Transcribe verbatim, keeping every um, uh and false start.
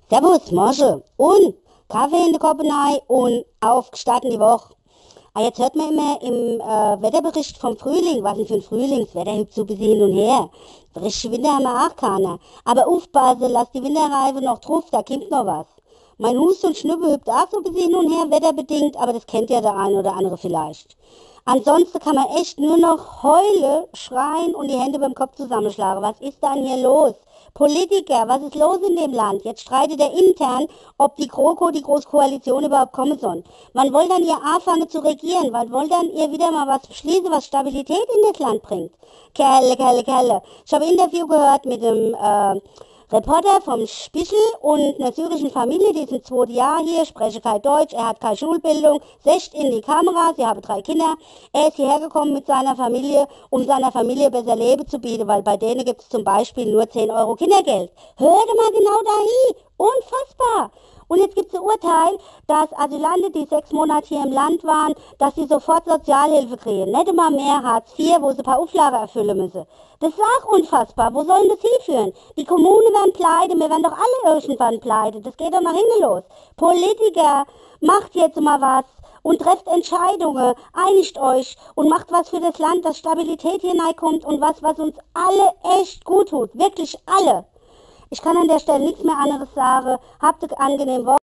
Servus, Mosche. Und Kaffee in der Koppenei und aufgestanden die Woche. Ah, jetzt hört man immer im äh, Wetterbericht vom Frühling, was denn für ein Frühlingswetter, hüpft so ein bisschen hin und her. Richtige Winter haben wir auch keiner. Aber aufpassen, lass die Winterreife noch drauf, da kommt noch was. Mein Hust und Schnüppel hüpft auch so ein bisschen hin und her, wetterbedingt, aber das kennt ja der eine oder andere vielleicht. Ansonsten kann man echt nur noch heulen, schreien und die Hände beim Kopf zusammenschlagen. Was ist denn hier los? Politiker, was ist los in dem Land? Jetzt streitet er intern, ob die GroKo, die Großkoalition überhaupt kommen soll. Wann wollt dann ihr anfangen zu regieren? Wann wollt dann ihr wieder mal was beschließen, was Stabilität in das Land bringt? Kerle, Kerle, Kerle. Ich habe ein Interview gehört mit dem äh, Reporter vom Spiegel und einer syrischen Familie, die sind zwei Jahre hier, spreche kein Deutsch, er hat keine Schulbildung, secht in die Kamera, sie haben drei Kinder. Er ist hierher gekommen mit seiner Familie, um seiner Familie besser Leben zu bieten, weil bei denen gibt es zum Beispiel nur zehn Euro Kindergeld. Hört mal genau dahin, unfassbar. Und jetzt gibt es ein Urteil, dass Asylanten, die sechs Monate hier im Land waren, dass sie sofort Sozialhilfe kriegen. Nicht immer mehr Hartz vier, wo sie ein paar Auflagen erfüllen müssen. Das ist auch unfassbar. Wo sollen das hinführen? Die Kommunen werden pleite, wir werden doch alle irgendwann pleite. Das geht doch nach hinten los. Politiker, macht jetzt mal was und trefft Entscheidungen, einigt euch und macht was für das Land, dass Stabilität hineinkommt und was, was uns alle echt gut tut. Wirklich alle. Ich kann an der Stelle nichts mehr anderes sagen. Habt eine angenehme Woche.